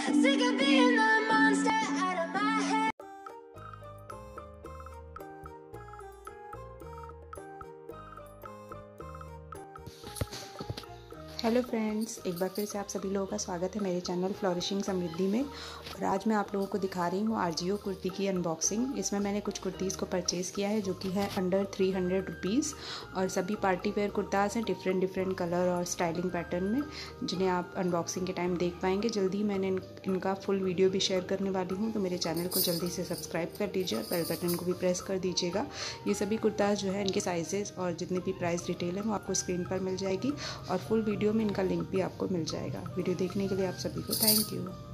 Sick of being the monster out of my head. Hello friends, एक बार फिर से आप सभी लोगों का स्वागत है मेरे चैनल फ्लोरिशिंग समृद्धि में। और आज मैं आप लोगों को दिखा रही हूँ आरजीओ कुर्ती की अनबॉक्सिंग। इसमें मैंने कुछ कुर्तीज़ को परचेज़ किया है जो कि है अंडर 300 रुपीज़ और सभी पार्टी वेयर कुर्ताज़ हैं डिफरेंट कलर और स्टाइलिंग पैटर्न में, जिन्हें आप अनबॉक्सिंग के टाइम देख पाएंगे। जल्दी ही मैंने इनका फुल वीडियो भी शेयर करने वाली हूँ, तो मेरे चैनल को जल्दी से सब्सक्राइब कर लीजिए और बेल बटन को भी प्रेस कर दीजिएगा। ये सभी कुर्ताज़ जो है इनके साइजेज़ और जितनी भी प्राइस डिटेल है वो आपको स्क्रीन पर मिल जाएगी और फुल वीडियो में इनका लिंक भी आपको मिल जाएगा। वीडियो देखने के लिए आप सभी को थैंक यू।